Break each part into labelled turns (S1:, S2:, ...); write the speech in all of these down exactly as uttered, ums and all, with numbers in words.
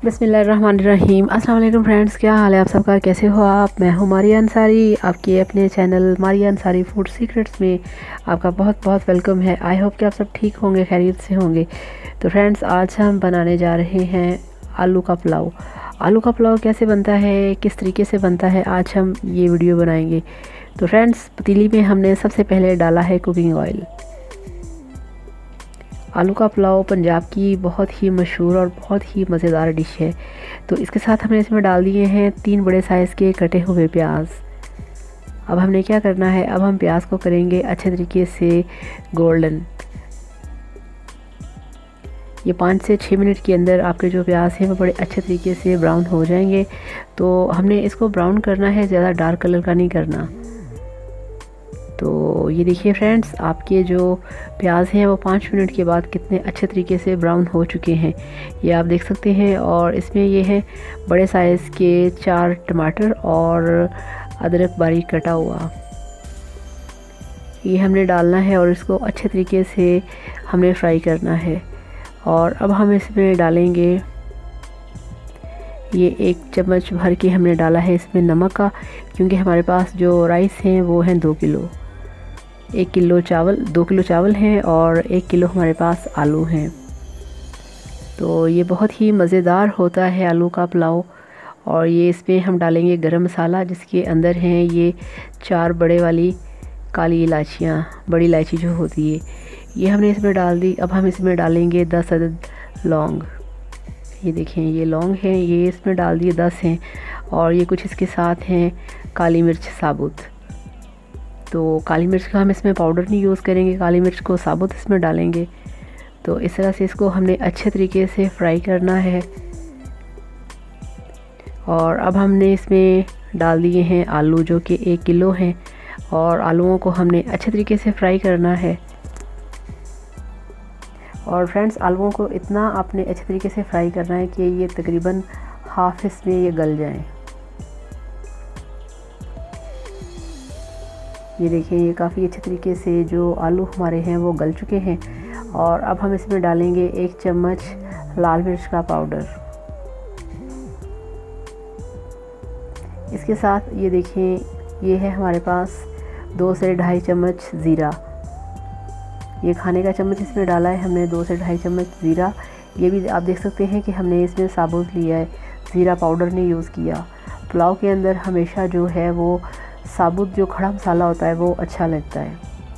S1: बिस्मिल्लाहिर्रहमानिर्रहीम। अस्सलाम वालेकुम फ्रेंड्स, क्या हाल है आप सबका, कैसे हो आप। मैं हूँ मारिया अंसारी, आपके अपने channel Maria Ansari food secrets में आपका बहुत बहुत वेलकम है। आई होप कि आप सब ठीक होंगे, खैरियत से होंगे। तो फ्रेंड्स, आज हम बनाने जा रहे हैं आलू का पुलाव। आलू का पुलाव कैसे बनता है, किस तरीके से बनता है, आज हम ये वीडियो बनाएंगे। तो फ्रेंड्स, पतीली में हमने सबसे पहले डाला है कुकिंग ऑयल। आलू का पुलाव पंजाब की बहुत ही मशहूर और बहुत ही मज़ेदार डिश है। तो इसके साथ हमने इसमें डाल दिए हैं तीन बड़े साइज़ के कटे हुए प्याज। अब हमने क्या करना है, अब हम प्याज को करेंगे अच्छे तरीके से गोल्डन। ये पाँच से छः मिनट के अंदर आपके जो प्याज हैं वो बड़े अच्छे तरीके से ब्राउन हो जाएंगे। तो हमने इसको ब्राउन करना है, ज़्यादा डार्क कलर का नहीं करना। तो ये देखिए फ्रेंड्स, आपके जो प्याज हैं वो पाँच मिनट के बाद कितने अच्छे तरीके से ब्राउन हो चुके हैं, ये आप देख सकते हैं। और इसमें ये है बड़े साइज़ के चार टमाटर और अदरक बारीक कटा हुआ, ये हमने डालना है और इसको अच्छे तरीके से हमने फ्राई करना है। और अब हम इसमें डालेंगे, ये एक चम्मच भर के हमने डाला है इसमें नमक का, क्योंकि हमारे पास जो राइस हैं वो हैं दो किलो। एक किलो चावल, दो किलो चावल हैं और एक किलो हमारे पास आलू हैं। तो ये बहुत ही मज़ेदार होता है आलू का पुलाव। और ये इसमें हम डालेंगे गरम मसाला, जिसके अंदर हैं ये चार बड़े वाली काली इलायचियाँ, बड़ी इलायची जो होती है, ये हमने इसमें डाल दी। अब हम इसमें डालेंगे दस अदद लौंग। ये देखें, ये लौंग हैं, ये इसमें डाल दिए दस हैं। और ये कुछ इसके साथ हैं काली मिर्च साबुत। तो काली मिर्च का हम इसमें पाउडर नहीं यूज़ करेंगे, काली मिर्च को साबुत इसमें डालेंगे। तो इस तरह से इसको हमने अच्छे तरीके से फ्राई करना है। और अब हमने इसमें डाल दिए हैं आलू, जो कि एक किलो हैं। और आलूओं को हमने अच्छे तरीके से फ्राई करना है। और फ्रेंड्स, आलूओं को इतना आपने अच्छे तरीके से फ्राई करना है कि ये तकरीबन हाफ इसमें ये गल जाएं। ये देखिए, ये काफ़ी अच्छे तरीके से जो आलू हमारे हैं वो गल चुके हैं। और अब हम इसमें डालेंगे एक चम्मच लाल मिर्च का पाउडर। इसके साथ ये देखें, ये है हमारे पास दो से ढाई चम्मच ज़ीरा। ये खाने का चम्मच इसमें डाला है हमने, दो से ढाई चम्मच ज़ीरा। ये भी आप देख सकते हैं कि हमने इसमें साबुत लिया है, ज़ीरा पाउडर नहीं यूज़ किया। पुलाव के अंदर हमेशा जो है वो साबुत जो खड़ा मसाला होता है वो अच्छा लगता है।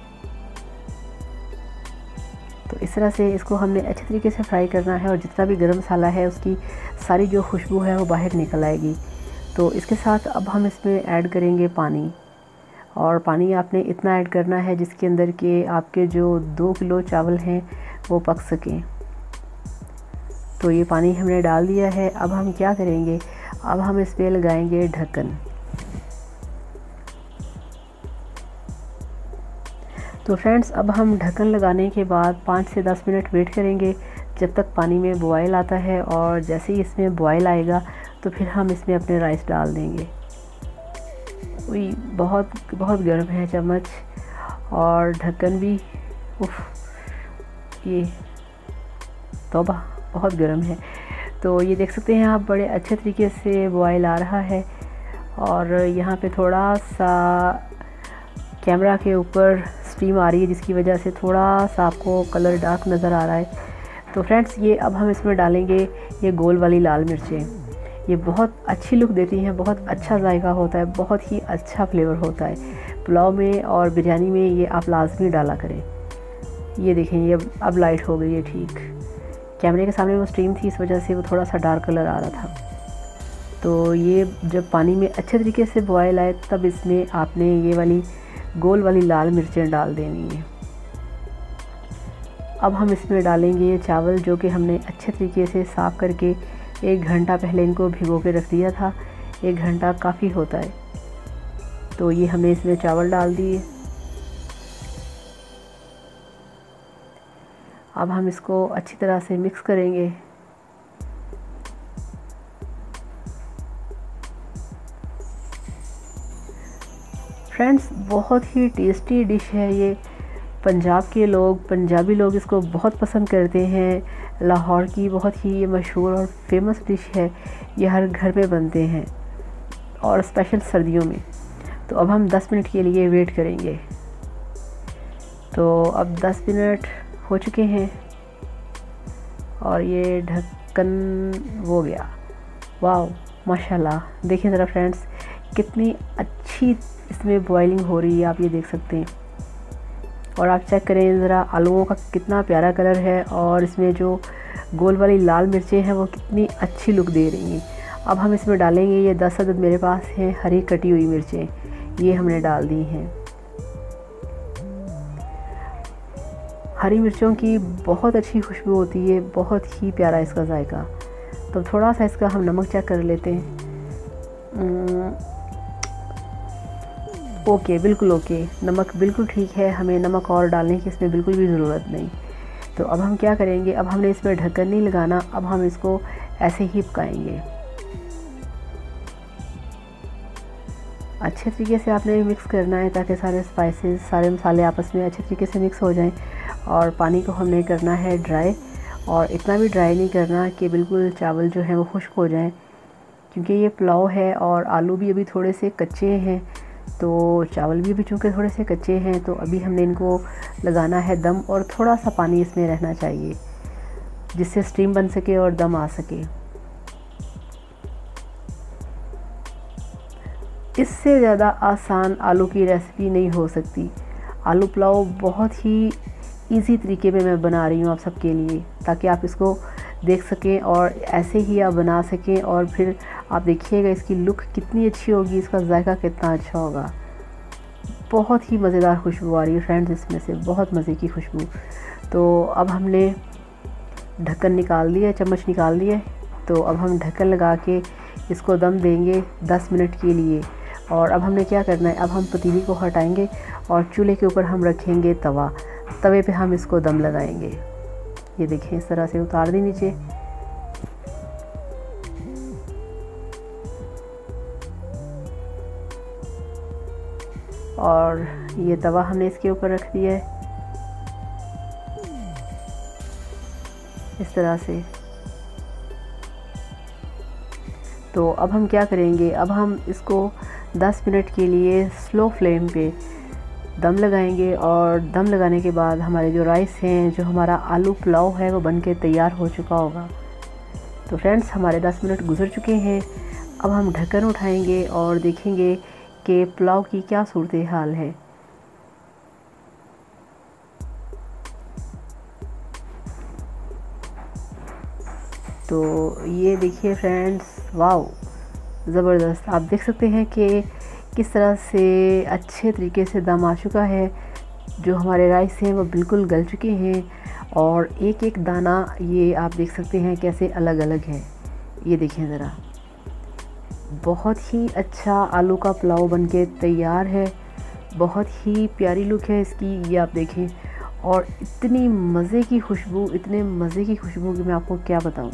S1: तो इस तरह से इसको हमने अच्छे तरीके से फ्राई करना है। और जितना भी गरम मसाला है उसकी सारी जो खुशबू है वो बाहर निकल आएगी। तो इसके साथ अब हम इसमें ऐड करेंगे पानी। और पानी आपने इतना ऐड करना है जिसके अंदर के आपके जो दो किलो चावल हैं वो पक सकें। तो ये पानी हमने डाल दिया है। अब हम क्या करेंगे, अब हम इस पर लगाएंगे ढक्कन। तो फ्रेंड्स, अब हम ढक्कन लगाने के बाद पाँच से दस मिनट वेट करेंगे जब तक पानी में बॉयल आता है। और जैसे ही इसमें बॉयल आएगा तो फिर हम इसमें अपने राइस डाल देंगे। वही बहुत बहुत गर्म है चम्मच, और ढक्कन भी उफ, ये तौबा बहुत गर्म है। तो ये देख सकते हैं आप, बड़े अच्छे तरीके से बॉयल आ रहा है। और यहाँ पे थोड़ा सा कैमरा के ऊपर स्टीम आ रही है, जिसकी वजह से थोड़ा सा आपको कलर डार्क नज़र आ रहा है। तो फ्रेंड्स, ये अब हम इसमें डालेंगे ये गोल वाली लाल मिर्चें। ये बहुत अच्छी लुक देती हैं, बहुत अच्छा जायका होता है, बहुत ही अच्छा फ्लेवर होता है पुलाव में और बिरयानी में। ये आप लाजमी डाला करें। ये देखें, ये अब लाइट हो गई है ठीक। कैमरे के सामने वो स्टीम थी, इस वजह से वो थोड़ा सा डार्क कलर आ रहा था। तो ये जब पानी में अच्छे तरीके से बॉयल आए तब इसमें आपने ये वाली गोल वाली लाल मिर्चें डाल देनी है। अब हम इसमें डालेंगे ये चावल, जो कि हमने अच्छे तरीके से साफ़ करके एक घंटा पहले इनको भिगो के रख दिया था। एक घंटा काफ़ी होता है। तो ये हमने इसमें चावल डाल दिए। अब हम इसको अच्छी तरह से मिक्स करेंगे। फ्रेंड्स, बहुत ही टेस्टी डिश है ये पंजाब के लोग पंजाबी लोग इसको बहुत पसंद करते हैं। लाहौर की बहुत ही ये मशहूर और फेमस डिश है। ये हर घर में बनते हैं और स्पेशल सर्दियों में। तो अब हम दस मिनट के लिए वेट करेंगे। तो अब दस मिनट हो चुके हैं और ये ढक्कन हो गया। वाह माशाल्लाह, देखिए ज़रा फ्रेंड्स कितनी अच्छी इसमें बॉइलिंग हो रही है, आप ये देख सकते हैं। और आप चेक करें ज़रा आलूओं का कितना प्यारा कलर है और इसमें जो गोल वाली लाल मिर्चें हैं वो कितनी अच्छी लुक दे रही हैं। अब हम इसमें डालेंगे ये दस अदद मेरे पास हैं हरी कटी हुई मिर्चें, ये हमने डाल दी हैं। हरी मिर्चों की बहुत अच्छी खुशबू होती है, बहुत ही प्यारा इसका जायका। तो थोड़ा सा इसका हम नमक चेक कर लेते हैं। ओके, बिल्कुल ओके, नमक बिल्कुल ठीक है, हमें नमक और डालने की इसमें बिल्कुल भी ज़रूरत नहीं। तो अब हम क्या करेंगे, अब हमने इसमें ढक्कन नहीं लगाना, अब हम इसको ऐसे ही पकाएंगे। अच्छे तरीके से आपने मिक्स करना है ताकि सारे स्पाइसेस सारे मसाले आपस में अच्छे तरीके से मिक्स हो जाएं। और पानी को हमने करना है ड्राई, और इतना भी ड्राई नहीं करना कि बिल्कुल चावल जो हैं वो खुश्क हो जाएं, क्योंकि ये पुलाव है और आलू भी अभी थोड़े से कच्चे हैं, तो चावल भी अभी चूँकि थोड़े से कच्चे हैं। तो अभी हमने इनको लगाना है दम, और थोड़ा सा पानी इसमें रहना चाहिए जिससे स्टीम बन सके और दम आ सके। इससे ज़्यादा आसान आलू की रेसिपी नहीं हो सकती। आलू पुलाव बहुत ही इजी तरीके में मैं बना रही हूँ आप सबके लिए, ताकि आप इसको देख सकें और ऐसे ही आप बना सकें। और फिर आप देखिएगा इसकी लुक कितनी अच्छी होगी, इसका जायका कितना अच्छा होगा। बहुत ही मज़ेदार खुशबू आ रही है फ्रेंड्स इसमें से, बहुत मज़े की खुशबू। तो अब हमने ढक्कन निकाल दिया, चम्मच निकाल दिए। तो अब हम ढक्कन लगा के इसको दम देंगे दस मिनट के लिए। और अब हमने क्या करना है, अब हम पतीली को हटाएंगे और चूल्हे के ऊपर हम रखेंगे तवा, तवे पे हम इसको दम लगाएंगे। ये देखें, इस तरह से उतार दी नीचे। और ये तवा हमने इसके ऊपर रख दिया है इस तरह से। तो अब हम क्या करेंगे, अब हम इसको दस मिनट के लिए स्लो फ्लेम पे दम लगाएंगे। और दम लगाने के बाद हमारे जो राइस हैं, जो हमारा आलू पुलाव है, वो बनके तैयार हो चुका होगा। तो फ्रेंड्स हमारे दस मिनट गुजर चुके हैं। अब हम ढक्कन उठाएंगे और देखेंगे कि पुलाव की क्या सूरत हाल है। तो ये देखिए फ्रेंड्स, वाओ ज़बरदस्त, आप देख सकते हैं कि किस तरह से अच्छे तरीके से दम आ चुका है। जो हमारे राइस हैं वो बिल्कुल गल चुके हैं और एक एक दाना ये आप देख सकते हैं कैसे अलग अलग है। ये देखें ज़रा, बहुत ही अच्छा आलू का पुलाव बनके तैयार है। बहुत ही प्यारी लुक है इसकी, ये आप देखें। और इतनी मज़े की खुशबू, इतने मज़े की खुशबू कि मैं आपको क्या बताऊं।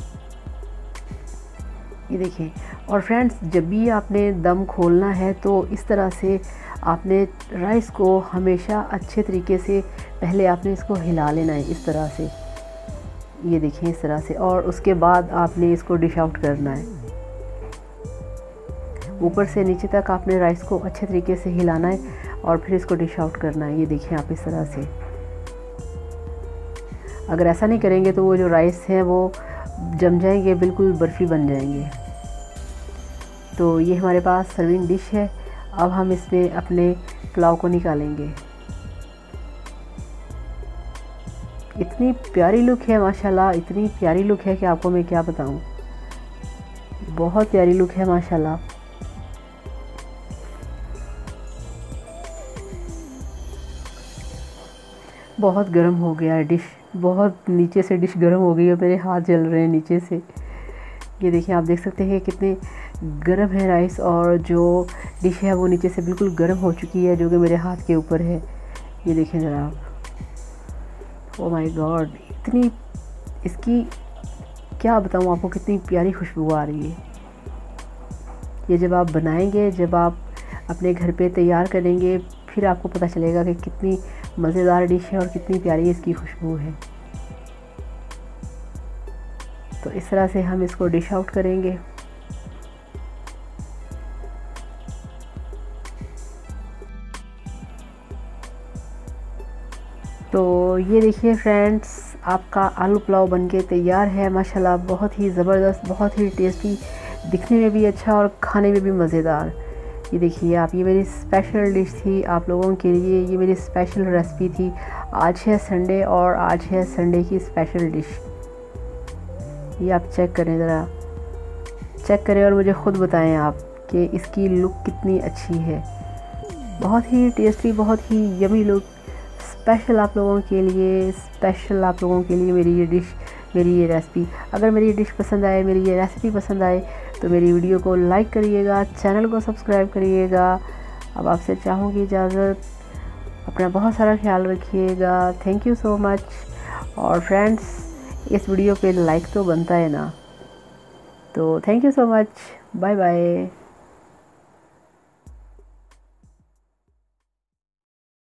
S1: ये देखें। और फ्रेंड्स जब भी आपने दम खोलना है तो इस तरह से आपने राइस को हमेशा अच्छे तरीके से पहले आपने इसको हिला लेना है, इस तरह से। ये देखें इस तरह से। और उसके बाद आपने इसको डिश आउट करना है। ऊपर से नीचे तक आपने राइस को अच्छे तरीके से हिलाना है और फिर इसको डिश आउट करना है। ये देखें आप इस तरह से। अगर ऐसा नहीं करेंगे तो वो जो राइस हैं वो जम जाएंगे, बिल्कुल बर्फ़ी बन जाएंगे। तो ये हमारे पास सर्विंग डिश है। अब हम इसमें अपने पुलाव को निकालेंगे। इतनी प्यारी लुक है माशाल्लाह, इतनी प्यारी लुक है कि आपको मैं क्या बताऊं। बहुत प्यारी लुक है माशाल्लाह। बहुत गर्म हो गया है डिश, बहुत नीचे से डिश गर्म हो गई है, मेरे हाथ जल रहे हैं नीचे से। ये देखिए आप देख सकते हैं कितने गर्म है राइस, और जो डिश है वो नीचे से बिल्कुल गर्म हो चुकी है, जो कि मेरे हाथ के ऊपर है। ये देखें ज़रा आप। ओ माय गॉड, इतनी इसकी क्या बताऊँ आपको, कितनी प्यारी खुशबू आ रही है। ये जब आप बनाएंगे, जब आप अपने घर पे तैयार करेंगे, फिर आपको पता चलेगा कि कितनी मज़ेदार डिश है और कितनी प्यारी इसकी खुशबू है। तो इस तरह से हम इसको डिश आउट करेंगे। तो ये देखिए फ्रेंड्स, आपका आलू पुलाव बनके तैयार है। माशाल्लाह बहुत ही ज़बरदस्त, बहुत ही टेस्टी, दिखने में भी अच्छा और खाने में भी मज़ेदार। ये देखिए आप, ये मेरी स्पेशल डिश थी आप लोगों के लिए, ये मेरी स्पेशल रेसिपी थी। आज है संडे और आज है संडे की स्पेशल डिश। ये आप चेक करें, ज़रा चेक करें और मुझे ख़ुद बताएं आप कि इसकी लुक कितनी अच्छी है। बहुत ही टेस्टी, बहुत ही यमी लुक। स्पेशल आप लोगों के लिए, स्पेशल आप लोगों के लिए मेरी ये डिश, मेरी ये रेसिपी। अगर मेरी ये डिश पसंद आए, मेरी ये रेसिपी पसंद आए तो मेरी वीडियो को लाइक करिएगा, चैनल को सब्सक्राइब करिएगा। अब आपसे चाहूँगी इजाज़त, अपना बहुत सारा ख्याल रखिएगा। Thank you so much. और फ्रेंड्स, इस वीडियो पे लाइक तो बनता है ना, तो thank you so much. Bye bye.